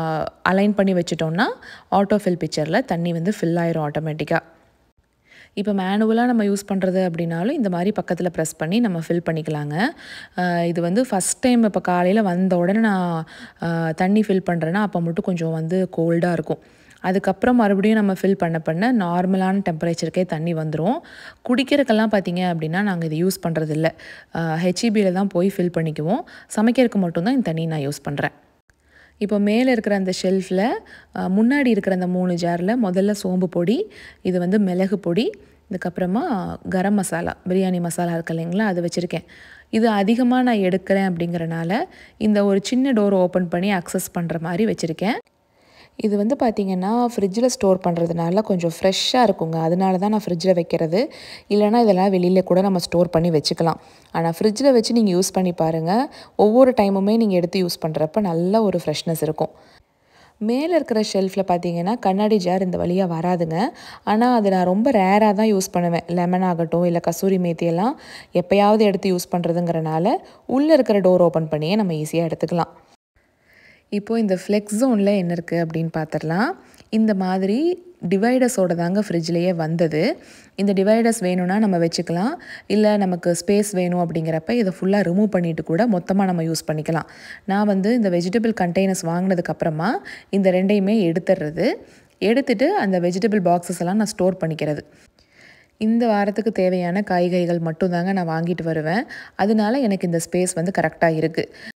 அலைன் பண்ணி வச்சிட்டோம்னா ஆட்டோஃபில் பிக்சரில் தண்ணி வந்து ஃபில் ஆயிரும் ஆட்டோமேட்டிக்காக. இப்போ மேனுவலாக நம்ம யூஸ் பண்ணுறது அப்படின்னாலும் இந்த மாதிரி பக்கத்தில் ப்ரெஸ் பண்ணி நம்ம ஃபில் பண்ணிக்கலாங்க. இது வந்து ஃபஸ்ட் டைம் இப்போ காலையில் வந்த உடனே நான் தண்ணி ஃபில் பண்ணுறேன்னா அப்போ மட்டும் கொஞ்சம் வந்து கோல்டாக இருக்கும். அதுக்கப்புறம் மறுபடியும் நம்ம ஃபில் பண்ண நார்மலான டெம்பரேச்சருக்கே தண்ணி வந்துடும். குடிக்கிறதுக்கெல்லாம் பார்த்திங்க அப்படின்னா நாங்கள் இது யூஸ் பண்ணுறதில்ல. ஹெச்இபியில் தான் போய் ஃபில் பண்ணிக்குவோம். சமைக்கிறதுக்கு மட்டும்தான் இந்த தண்ணி நான் யூஸ் பண்ணுறேன். இப்போ மேலே இருக்கிற அந்த ஷெல்ஃபில் முன்னாடி இருக்கிற அந்த 3 ஜாரில் முதல்ல சோம்பு பொடி, இது வந்து மிளகு பொடி, இதுக்கப்புறமா கரம் மசாலா, பிரியாணி மசாலா இருக்குது இல்லைங்களா, அது வச்சுருக்கேன். இது அதிகமாக நான் எடுக்கிறேன் அப்படிங்கிறனால இந்த ஒரு சின்ன டோர் ஓப்பன் பண்ணி அக்சஸ் பண்ணுற மாதிரி வச்சுருக்கேன். இது வந்து பார்த்திங்கன்னா ஃப்ரிட்ஜில் ஸ்டோர் பண்ணுறதுனால கொஞ்சம் ஃப்ரெஷ்ஷாக இருக்குங்க. அதனால தான் நான் ஃப்ரிட்ஜில் வைக்கிறது. இல்லைனா இதெல்லாம் வெளியில் கூட நம்ம ஸ்டோர் பண்ணி வச்சுக்கலாம். ஆனால் ஃப்ரிட்ஜில் வச்சு நீங்கள் யூஸ் பண்ணி பாருங்கள். ஒவ்வொரு டைமுமே நீங்கள் எடுத்து யூஸ் பண்ணுறப்ப நல்ல ஒரு ஃப்ரெஷ்னஸ் இருக்கும். மேலே இருக்கிற ஷெல்ஃபில் பார்த்தீங்கன்னா கண்ணாடி ஜார் இந்த வழியாக வராதுங்க. ஆனால் அது நான் ரொம்ப ரேராக தான் யூஸ் பண்ணுவேன். லெமன் ஆகட்டும் இல்லை கசூரி மேத்தியெல்லாம் எப்போயாவது எடுத்து யூஸ் பண்ணுறதுங்கிறனால உள்ளே இருக்கிற டோர் ஓப்பன் பண்ணியே நம்ம ஈஸியாக எடுத்துக்கலாம். இப்போது இந்த ஃப்ளெக்ஸ் ஜோனில் என்ன இருக்குது அப்படின்னு பார்த்துடலாம். இந்த மாதிரி டிவைடர்ஸோடு தாங்க ஃப்ரிட்ஜ்லேயே வந்தது. இந்த டிவைடர்ஸ் வேணும்னா நம்ம வச்சுக்கலாம், இல்லை நமக்கு ஸ்பேஸ் வேணும் அப்படிங்கிறப்ப இதை ஃபுல்லாக ரிமூவ் பண்ணிவிட்டு கூட மொத்தமாக நம்ம யூஸ் பண்ணிக்கலாம். நான் வந்து இந்த வெஜிடபிள் கண்டெய்னர்ஸ் வாங்கினதுக்கப்புறமா இந்த ரெண்டையுமே எடுத்துட்டு அந்த வெஜிடபிள் பாக்ஸஸ் எல்லாம் நான் ஸ்டோர் பண்ணிக்கிறது. இந்த வாரத்துக்கு தேவையான காய்கறிகள் மட்டும்தாங்க நான் வாங்கிட்டு வருவேன். அதனால எனக்கு இந்த ஸ்பேஸ் வந்து கரெக்டாக இருக்குது.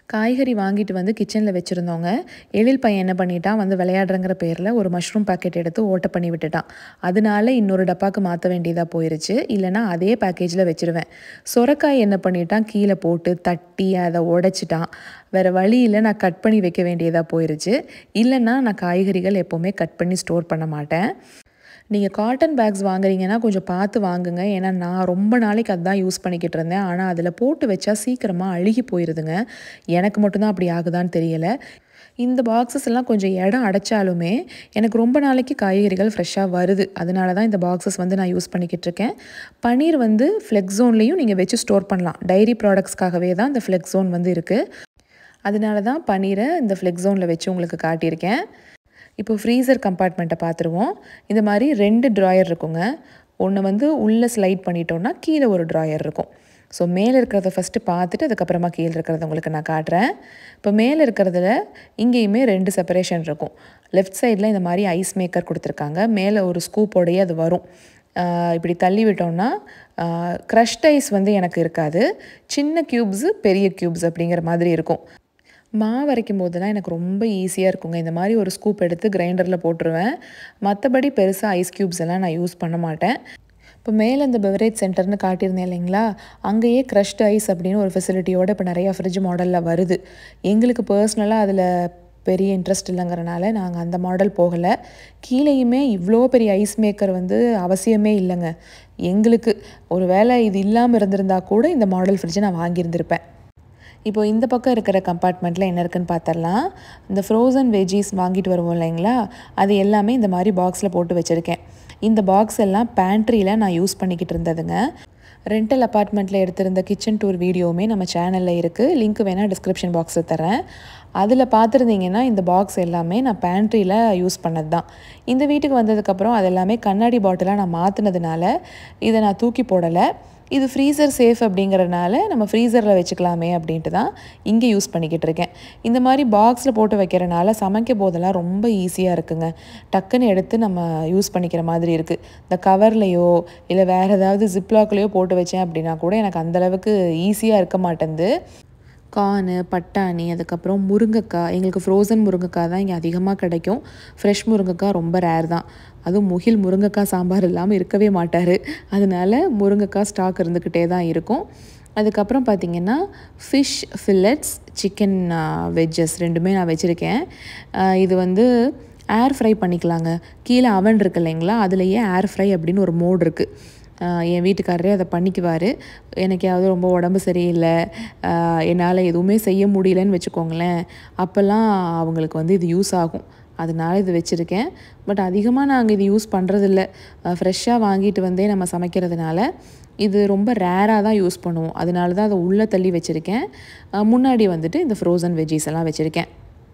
காய்கறி வாங்கிட்டு வந்து கிச்சனில் வச்சுருந்தோங்க. எழில் பையன் என்ன பண்ணிட்டான், வந்து விளையாடுறங்கிற பேரில் ஒரு மஷ்ரூம் பாக்கெட் எடுத்து ஓட்டை பண்ணி விட்டுட்டான். அதனால இன்னொரு டப்பாக்கு மாற்ற வேண்டியதாக போயிருச்சு. இல்லைனா அதே பேக்கேஜில் வச்சுருவேன். சொரக்காய் என்ன பண்ணிட்டான், கீழே போட்டு தட்டி அதை உடைச்சிட்டான். வேறு வழியில் நான் கட் பண்ணி வைக்க வேண்டியதாக போயிருச்சு. இல்லைன்னா நான் காய்கறிகள் எப்போவுமே கட் பண்ணி ஸ்டோர் பண்ண மாட்டேன். நீங்கள் காட்டன் பேக்ஸ் வாங்குறீங்கன்னா கொஞ்சம் பார்த்து வாங்குங்க. ஏன்னா நான் ரொம்ப நாளைக்கு அதுதான் யூஸ் பண்ணிக்கிட்டு இருந்தேன். ஆனால் அதில் போட்டு வச்சா சீக்கிரமாக அழுகி போயிடுதுங்க. எனக்கு மட்டும்தான் அப்படி ஆகுதான்னு தெரியலை. இந்த பாக்ஸஸ் எல்லாம் கொஞ்சம் இடம் அடைச்சாலுமே எனக்கு ரொம்ப நாளைக்கு காய்கறிகள் ஃப்ரெஷ்ஷாக வருது. அதனால தான் இந்த பாக்ஸஸ் வந்து நான் யூஸ் பண்ணிக்கிட்டு இருக்கேன். பன்னீர் வந்து ஃப்ளெக்ஸ் ஜோன்லேயும் நீங்கள் வச்சு ஸ்டோர் பண்ணலாம். டைரி ப்ராடக்ட்ஸ்க்காகவே தான் இந்த ஃப்ளெக்ஸ் ஜோன் வந்து இருக்குது. அதனால தான் பன்னீரை இந்த ஃப்ளெக்ஸ் ஜோனில் வச்சு உங்களுக்கு காட்டியிருக்கேன். இப்போ ஃப்ரீசர் கம்பார்ட்மெண்ட்டை பார்த்துருவோம். இந்த மாதிரி 2 ட்ராயர் இருக்குங்க. ஒன்று வந்து உள்ளே ஸ்லைட் பண்ணிட்டோன்னா கீழே ஒரு ட்ராயர் இருக்கும். ஸோ மேலே இருக்கிறத ஃபஸ்ட்டு பார்த்துட்டு அதுக்கப்புறமா கீழே இருக்கிறத உங்களுக்கு நான் காட்டுறேன். இப்போ மேலே இருக்கிறதுல இங்கேயுமே 2 செப்பரேஷன் இருக்கும். லெஃப்ட் சைடில் இந்த மாதிரி ஐஸ் மேக்கர் கொடுத்துருக்காங்க. மேலே ஒரு ஸ்கூப்போடையே அது வரும். இப்படி தள்ளி விட்டோம்னா க்ரஷ்ட் ஐஸ் வந்து எனக்கு இருக்காது. சின்ன க்யூப்ஸு பெரிய க்யூப்ஸ் அப்படிங்கிற மாதிரி இருக்கும். மாவு அரைக்கும் போதெல்லாம் எனக்கு ரொம்ப ஈஸியாக இருக்குங்க. இந்த மாதிரி ஒரு ஸ்கூப் எடுத்து கிரைண்டரில் போட்டுருவேன். மற்றபடி பெருசாக ஐஸ் க்யூப்ஸ் எல்லாம் நான் யூஸ் பண்ண மாட்டேன். இப்போ மேலே இந்த பெவரேஜ் சென்டர்னு காட்டியிருந்தேன் இல்லைங்களா, அங்கேயே க்ரஷ்ட் ஐஸ் அப்படின்னு ஒரு ஃபெசிலிட்டியோடு இப்போ நிறையா ஃப்ரிட்ஜ் மாடலில் வருது. எங்களுக்கு பர்சனலாக அதில் பெரிய இன்ட்ரெஸ்ட் இல்லைங்கிறனால நாங்கள் அந்த மாடல் போகலை. கீழேயுமே இவ்வளோ பெரிய ஐஸ் மேக்கர் வந்து அவசியமே இல்லைங்க. எங்களுக்கு ஒரு வேளை இது இல்லாமல் இருந்திருந்தால் கூட இந்த மாடல் ஃப்ரிட்ஜை நான் வாங்கியிருந்திருப்பேன். இப்போ இந்த பக்கம் இருக்கிற கம்பார்ட்மெண்ட்டில் என்ன இருக்குன்னு பார்த்தரலாம். இந்த ஃப்ரோசன் வெஜ்ஜீஸ் வாங்கிட்டு வருவோம் இல்லைங்களா, அது எல்லாமே இந்த மாதிரி பாக்ஸில் போட்டு வச்சுருக்கேன். இந்த பாக்ஸ் எல்லாம் பேண்ட்ரியில் நான் யூஸ் பண்ணிக்கிட்டு இருந்ததுங்க. ரெண்டல் அப்பார்ட்மெண்ட்டில் எடுத்திருந்த கிச்சன் டூர் வீடியோவுமே நம்ம சேனலில் இருக்குது. லிங்க் வேணால் டிஸ்கிரிப்ஷன் பாக்ஸில் தரேன். அதில் பார்த்துருந்தீங்கன்னா இந்த பாக்ஸ் எல்லாமே நான் பேண்ட்ரியில் யூஸ் பண்ணது தான். இந்த வீட்டுக்கு வந்ததுக்கப்புறம் அது எல்லாமே கண்ணாடி பாட்டிலாக நான் மாற்றினதுனால இதை நான் தூக்கி போடலை. இது ஃப்ரீசர் சேஃப் அப்படிங்கிறனால நம்ம ஃப்ரீசரில் வச்சுக்கலாமே அப்படின்ட்டு தான் இங்கே யூஸ் பண்ணிக்கிட்டு இருக்கேன். இந்த மாதிரி பாக்ஸில் போட்டு வைக்கிறனால சமைக்கும் போதெல்லாம் ரொம்ப ஈஸியாக இருக்குங்க. டக்குன்னு எடுத்து நம்ம யூஸ் பண்ணிக்கிற மாதிரி இருக்குது. இந்த கவர்லேயோ இல்லை வேறு ஏதாவது ஜிப்லாக்லேயோ போட்டு வச்சேன் அப்படின்னா கூட எனக்கு அந்தளவுக்கு ஈஸியாக இருக்க மாட்டேங்குது. கார்னு, பட்டாணி, அதுக்கப்புறம் முருங்கைக்காய். எங்களுக்கு ஃப்ரோசன் முருங்கைக்காய் தான் இங்கே அதிகமாக கிடைக்கும். ஃப்ரெஷ் முருங்கைக்காய் ரொம்ப ரேர் தான். அதுவும் முகில் முருங்கைக்காய் சாம்பார் இல்லாமல் இருக்கவே மாட்டார். அதனால முருங்கைக்காய் ஸ்டாக் இருந்துக்கிட்டே தான் இருக்கும். அதுக்கப்புறம் பார்த்திங்கன்னா ஃபிஷ் ஃபில்லட்ஸ், சிக்கன் வெஜ்ஜஸ் ரெண்டுமே நான் வச்சுருக்கேன். இது வந்து ஏர் ஃப்ரை பண்ணிக்கலாங்க. கீழே அவன் இருக்குது இல்லைங்களா, அதுலேயே ஏர் ஃப்ரை அப்படின்னு ஒரு மோட் இருக்குது. என் வீட்டுக்காரரே அதை பண்ணிக்குவார். எனக்காவது ரொம்ப உடம்பு சரியில்லை, என்னால் எதுவுமே செய்ய முடியலன்னு வச்சுக்கோங்களேன், அப்போல்லாம் அவங்களுக்கு வந்து இது யூஸ் ஆகும். அதனால இது வச்சுருக்கேன். பட் அதிகமாக நாங்கள் இது யூஸ் பண்ணுறதில்ல. ஃப்ரெஷ்ஷாக வாங்கிட்டு வந்தே நம்ம சமைக்கிறதுனால இது ரொம்ப ரேராக தான் யூஸ் பண்ணுவோம். அதனால தான் அதை உள்ளே தள்ளி வச்சுருக்கேன். முன்னாடி வந்துட்டு இந்த ஃப்ரோசன் வெஜ்ஜீஸ் எல்லாம் வச்சுருக்கேன்.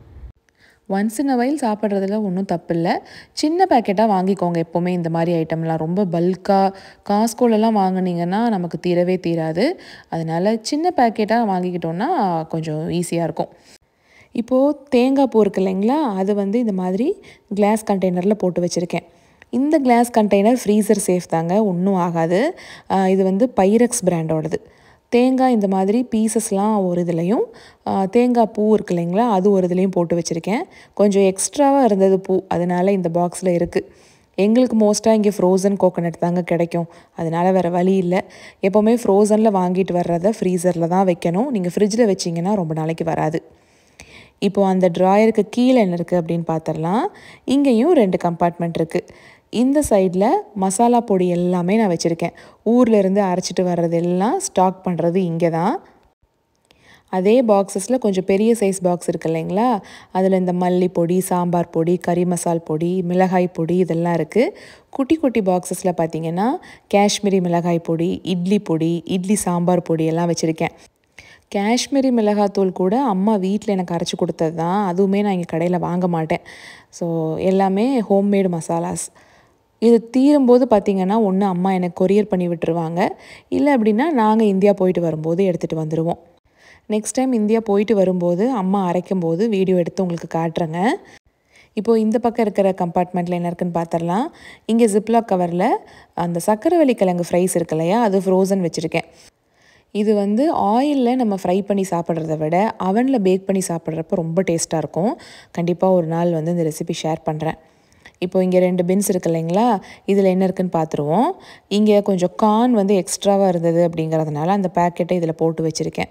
ஒன்ஸ் இன் அ வைல் சாப்பிட்றதுல ஒன்றும் தப்பு இல்லை. சின்ன பேக்கெட்டாக வாங்கிக்கோங்க எப்போவுமே. இந்த மாதிரி ஐட்டம்லாம் ரொம்ப பல்காக காஸ்கோலெலாம் வாங்கினீங்கன்னா நமக்கு தீரவே தீராது. அதனால் சின்ன பேக்கெட்டாக வாங்கிக்கிட்டோன்னா கொஞ்சம் ஈஸியாக இருக்கும். இப்போது தேங்காய் பூ இருக்குது இல்லைங்களா, அது வந்து இந்த மாதிரி கிளாஸ் கண்டெய்னரில் போட்டு வச்சுருக்கேன். இந்த கிளாஸ் கண்டெய்னர் ஃப்ரீசர் சேஃப் தாங்க, ஒன்றும் ஆகாது. இது வந்து பைரெக்ஸ் பிராண்டோடது. தேங்காய் இந்த மாதிரி பீசஸ்லாம் ஒரு இதுலேயும், தேங்காய் பூ இருக்குது இல்லைங்களா, அது ஒரு இதுலேயும் போட்டு வச்சுருக்கேன். கொஞ்சம் எக்ஸ்ட்ராவாக இருந்தது பூ, அதனால் இந்த பாக்ஸில் இருக்குது. எங்களுக்கு மோஸ்ட்டாக இங்கே ஃப்ரோசன் கோகோனட் தாங்க கிடைக்கும். அதனால் வேறு வழி இல்லை. எப்போவுமே ஃப்ரோசனில் வாங்கிட்டு வர்றதை ஃப்ரீசரில் தான் வைக்கணும். நீங்கள் ஃப்ரிட்ஜில் வச்சிங்கன்னா ரொம்ப நாளைக்கு வராது. இப்போது அந்த ட்ராயருக்கு கீழே என்ன இருக்குது அப்படின்னு பார்த்துடலாம். இங்கேயும் 2 கம்பார்ட்மெண்ட் இருக்குது. இந்த சைடில் மசாலா பொடி எல்லாமே நான் வச்சுருக்கேன். ஊர்லேருந்து அரைச்சிட்டு வர்றது எல்லாம் ஸ்டாக் பண்ணுறது இங்கே தான். அதே பாக்ஸஸில் கொஞ்சம் பெரிய சைஸ் பாக்ஸ் இருக்குது இல்லைங்களா, அதில் இந்த மல்லிப்பொடி, சாம்பார் பொடி, கறி மசால் பொடி, மிளகாய் பொடி இதெல்லாம் இருக்குது. குட்டி குட்டி பாக்ஸஸில் பார்த்திங்கன்னா காஷ்மீரி மிளகாய் பொடி, இட்லி பொடி, இட்லி சாம்பார் பொடி எல்லாம் வச்சுருக்கேன். காஷ்மீரி மிளகாத்தூள் கூட அம்மா வீட்டில் எனக்கு அரைச்சி கொடுத்தது தான். அதுவுமே நான் இங்கே கடையில் வாங்க மாட்டேன். ஸோ எல்லாமே ஹோம்மேடு மசாலாஸ். இது தீரும்போது பார்த்திங்கன்னா ஒன்று அம்மா எனக்கு கொரியர் பண்ணி விட்டுருவாங்க, இல்லை அப்படின்னா நாங்கள் இந்தியா போயிட்டு வரும்போது எடுத்துகிட்டு வந்துடுவோம். நெக்ஸ்ட் டைம் இந்தியா போயிட்டு வரும்போது அம்மா அரைக்கும்போது வீடியோ எடுத்து உங்களுக்கு காட்டுறேங்க. இப்போது இந்த பக்கம் இருக்கிற கம்பார்ட்மெண்ட்டில் என்ன இருக்குன்னு பார்த்துடலாம். இங்கே ஜிப்லாக் கவரில் அந்த சக்கரவள்ளி கிழங்கு ஃப்ரைஸ் இருக்கு இல்லையா, அது ஃப்ரோசன் வச்சுருக்கேன். இது வந்து ஆயிலில் நம்ம ஃப்ரை பண்ணி சாப்பிட்றத விட அவனில் பேக் பண்ணி சாப்பிட்றப்ப ரொம்ப டேஸ்ட்டாக இருக்கும். கண்டிப்பாக ஒரு நாள் வந்து இந்த ரெசிபி ஷேர் பண்ணுறேன். இப்போ இங்கே 2 பின்ஸ் இருக்கு இல்லைங்களா, இதில் என்ன இருக்குதுன்னு பார்த்துருவோம். இங்கே கொஞ்சம் கார்ன் வந்து எக்ஸ்ட்ராவாக இருந்தது அப்படிங்கிறதுனால அந்த பேக்கெட்டை இதில் போட்டு வச்சுருக்கேன்.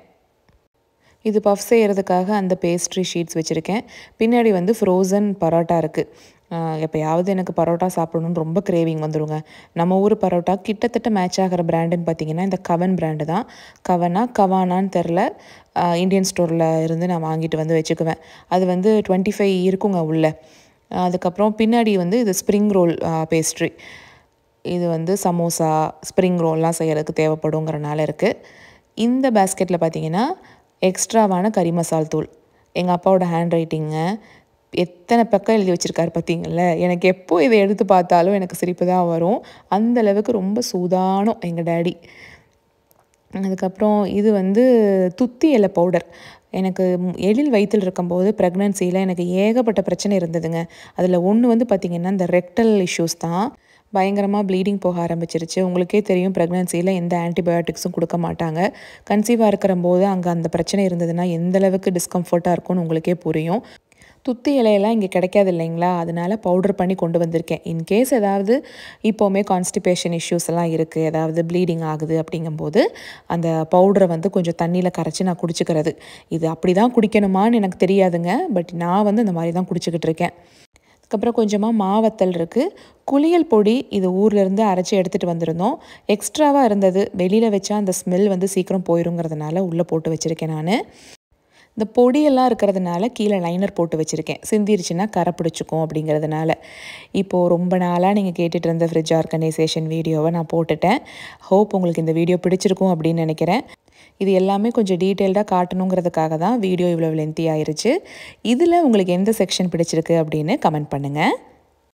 இது பஃப் செய்கிறதுக்காக அந்த பேஸ்ட்ரி ஷீட்ஸ் வச்சுருக்கேன். பின்னாடி வந்து ஃப்ரோசன் பரோட்டா இருக்குது. எப்போயாவது எனக்கு பரோட்டா சாப்பிடணுன்னு ரொம்ப கிரேவிங் வந்துடுங்க. நம்ம ஊர் பரோட்டா கிட்டத்தட்ட மேட்ச் ஆகிற பிராண்டுன்னு பார்த்தீங்கன்னா இந்த கவன் பிராண்டு தான். கவானான்னு தெரில, இந்தியன் ஸ்டோரில் இருந்து நான் வாங்கிட்டு வந்து வச்சுக்குவேன். அது வந்து 25 இருக்குங்க உள்ள. அதுக்கப்புறம் பின்னாடி வந்து இது ஸ்ப்ரிங் ரோல் பேஸ்ட்ரி. இது வந்து சமோசா, ஸ்ப்ரிங் ரோல்லாம் செய்கிறதுக்கு தேவைப்படுங்கிறனால இருக்குது. இந்த பேஸ்கெட்டில் பார்த்தீங்கன்னா எக்ஸ்ட்ராவான கறி மசால் தூள். எங்கள் அப்பாவோட ஹேண்ட் ரைட்டிங்க எத்தனை பக்கம் எழுதி வச்சுருக்காரு பார்த்தீங்கள. எனக்கு எப்போ இதை எடுத்து பார்த்தாலும் எனக்கு சிரிப்பு தான் வரும். அந்தளவுக்கு ரொம்ப சூதானம் எங்கள் டேடி. அதுக்கப்புறம் இது வந்து துத்தி இலை பவுடர். எனக்கு எழில் வயிற்றில் இருக்கும்போது ப்ரெக்னன்சியில் எனக்கு ஏகப்பட்ட பிரச்சனை இருந்ததுங்க. அதில் ஒன்று வந்து பார்த்திங்கன்னா இந்த ரெக்டல் இஷ்யூஸ் தான். பயங்கரமாக ப்ளீடிங் போக ஆரம்பிச்சிருச்சு. உங்களுக்கே தெரியும், ப்ரெக்னன்சியில் எந்த ஆன்டிபயோட்டிக்ஸும் கொடுக்க மாட்டாங்க. கன்சீவாக இருக்கிறம்போது அங்கே அந்த பிரச்சனை இருந்ததுன்னா எந்தளவுக்கு டிஸ்கம்ஃபர்ட்டாக இருக்கும்னு உங்களுக்கே புரியும். துத்தி இலையெல்லாம் இங்கே கிடைக்காது இல்லைங்களா, அதனால் பவுடர் பண்ணி கொண்டு வந்திருக்கேன். இன்கேஸ் ஏதாவது இப்போவுமே கான்ஸ்டிபேஷன் இஷ்யூஸ் எல்லாம் இருக்குது, ஏதாவது ப்ளீடிங் ஆகுது அப்படிங்கும்போது அந்த பவுடரை வந்து கொஞ்சம் தண்ணியில் கரைச்சி நான் குடிச்சிக்கிறது. இது அப்படி தான் குடிக்கணுமான்னு எனக்கு தெரியாதுங்க, பட் நான் வந்து இந்த மாதிரி தான் குடிச்சிக்கிட்டு இருக்கேன். அதுக்கப்புறம் கொஞ்சமாக மாவத்தல் இருக்குது. குளியல் பொடி இது ஊர்லேருந்து அரைச்சி எடுத்துகிட்டு வந்திருந்தோம். எக்ஸ்ட்ராவாக இருந்தது. வெளியில் வச்சா அந்த ஸ்மெல் வந்து சீக்கிரம் போயிருங்கிறதுனால உள்ளே போட்டு வச்சுருக்கேன் நான். இந்த பொடியெல்லாம் இருக்கிறதுனால கீழே லைனர் போட்டு வச்சுருக்கேன். சிந்திருச்சுன்னா கரை பிடிச்சிக்கும் அப்படிங்கிறதுனால. இப்போது ரொம்ப நாளாக நீங்கள் கேட்டுட்டு இருந்த ஃப்ரிட்ஜ் ஆர்கனைசேஷன் வீடியோவை நான் போட்டுட்டேன். ஹோப் உங்களுக்கு இந்த வீடியோ பிடிச்சிருக்கும் அப்படின்னு நினைக்கிறேன். இது எல்லாமே கொஞ்சம் டீட்டெயில்டாக காட்டணுங்கிறதுக்காக தான் வீடியோ இவ்வளோ லென்த்தி ஆயிருச்சு. இதில் உங்களுக்கு எந்த செக்ஷன் பிடிச்சிருக்கு அப்படின்னு கமெண்ட் பண்ணுங்கள்.